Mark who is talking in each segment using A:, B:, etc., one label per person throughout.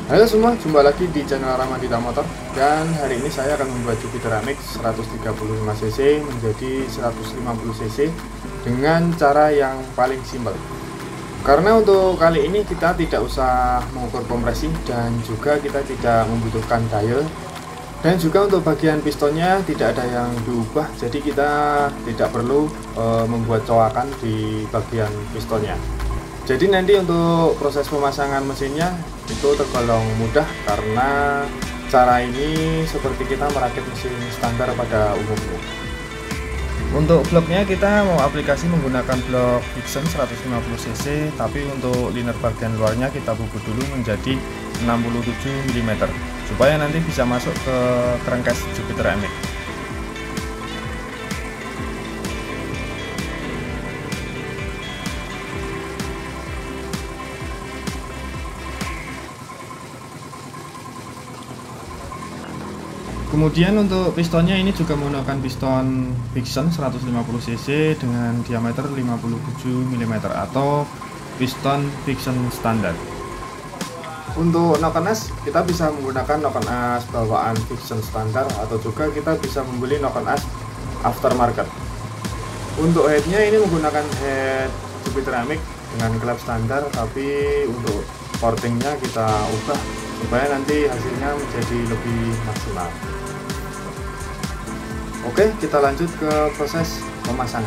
A: Halo semua, jumpa lagi di channel Ramadita Motor. Dan hari ini saya akan membuat Jupiter MX 135cc menjadi 150cc dengan cara yang paling simpel. Karena untuk kali ini kita tidak usah mengukur kompresi dan juga kita tidak membutuhkan dial. Dan juga untuk bagian pistonnya tidak ada yang diubah, jadi kita tidak perlu membuat coakan di bagian pistonnya. Jadi nanti untuk proses pemasangan mesinnya itu tergolong mudah karena cara ini seperti kita merakit mesin standar pada umumnya. Untuk bloknya kita mau aplikasi menggunakan blok Vixion 150cc, tapi untuk liner bagian luarnya kita bubut dulu menjadi 67 mm supaya nanti bisa masuk ke crankcase Jupiter MX. Kemudian untuk pistonnya ini juga menggunakan piston Vixion 150cc dengan diameter 57 mm atau piston Vixion standar. Untuk noken as kita bisa menggunakan noken as bawaan Vixion standar atau juga kita bisa membeli noken as aftermarket. Untuk headnya ini menggunakan head Jupiter MX dengan klep standar, tapi untuk portingnya kita ubah supaya nanti hasilnya menjadi lebih maksimal. Oke, kita lanjut ke proses pemasangan.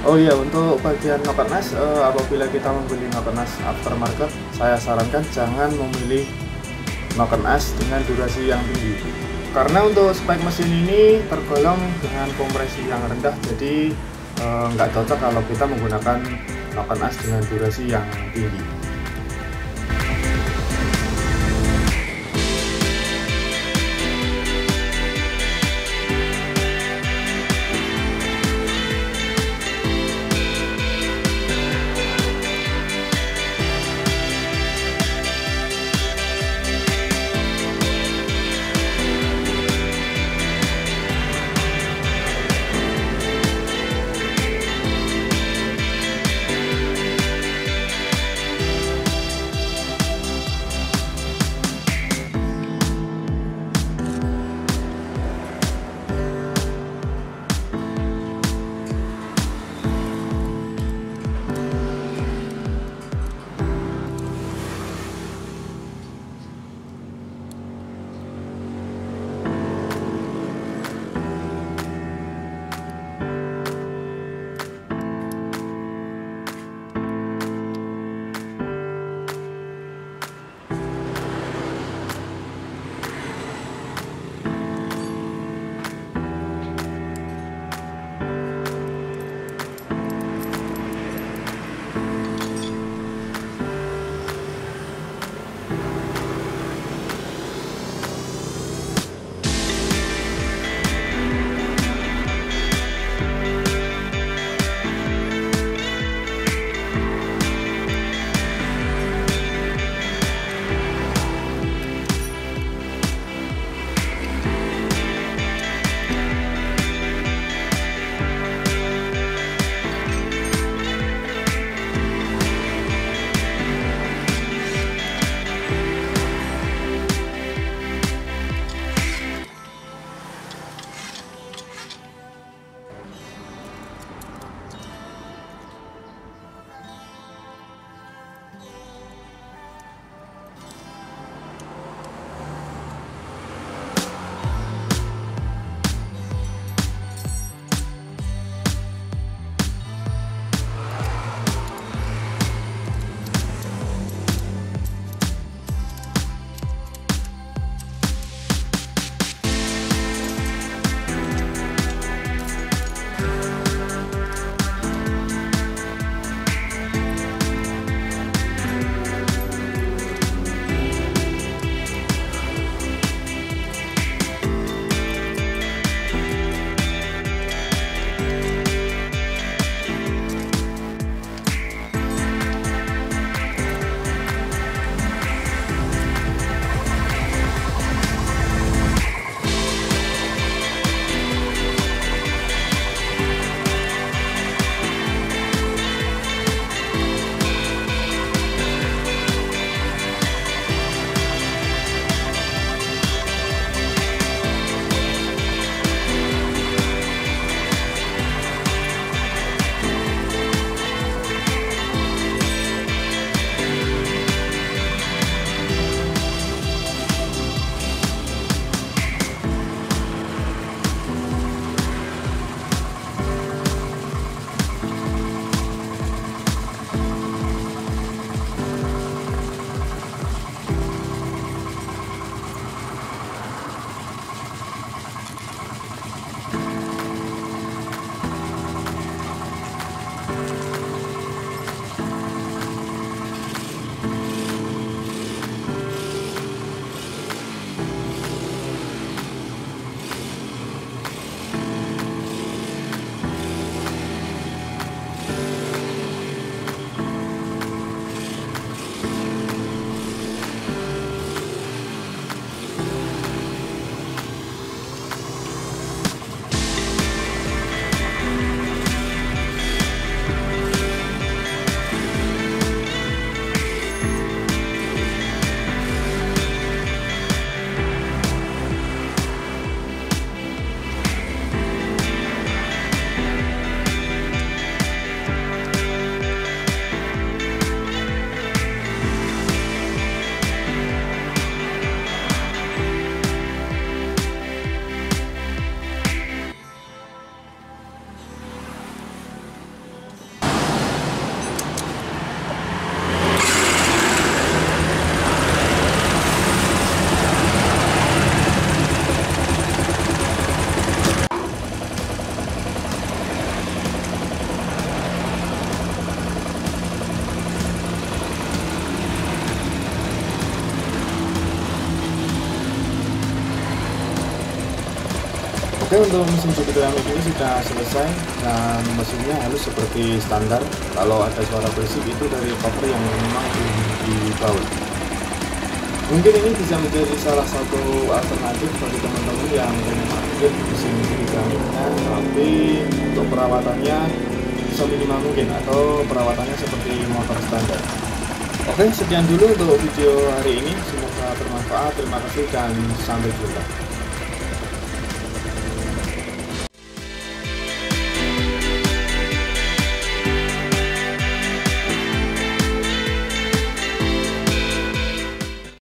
A: Oh iya, untuk bagian knocker nest, apabila kita membeli knocker nest aftermarket, saya sarankan jangan memilih knocker nest dengan durasi yang tinggi. Karena untuk spek mesin ini tergolong dengan kompresi yang rendah, jadi nggak cocok kalau kita menggunakan knocker nest dengan durasi yang tinggi. Oke, untuk mesin Jupiter Amic ini sudah selesai dan mesinnya halus seperti standar. Kalau ada suara berisik itu dari cover yang memang dibaut. Mungkin ini bisa menjadi salah satu alternatif bagi teman-teman yang ingin upgrade mesin Jupiter Amicnya, tapi untuk perawatannya seminimal mungkin atau perawatannya seperti motor standar. Oke, sekian dulu untuk video hari ini, semoga bermanfaat. Terima kasih dan sampai jumpa.